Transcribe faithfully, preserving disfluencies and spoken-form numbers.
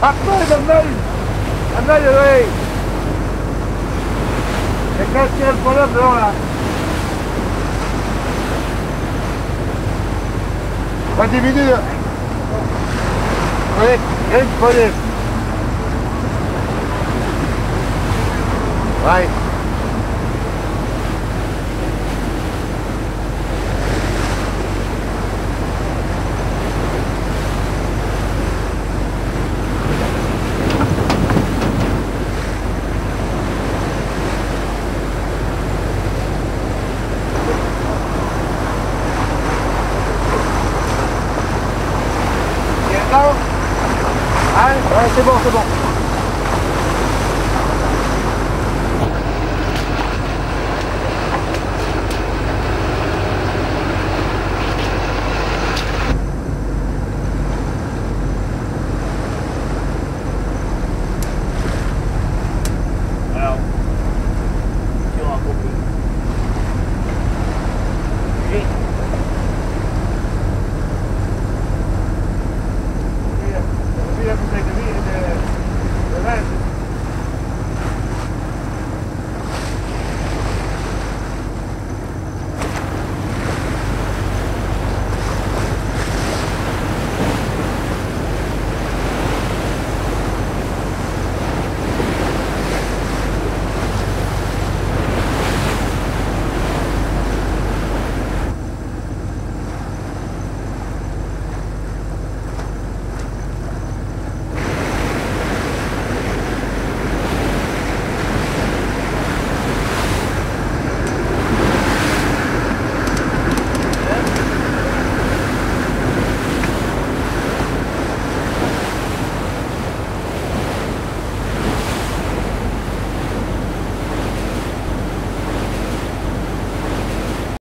Après, Daniel Daniel, oui. C'est qu'à tirer le problème dehors là. Pas diminuer. Oui, il y a une problème. Ouais. Hein? Ouais, c'est bon, c'est bon.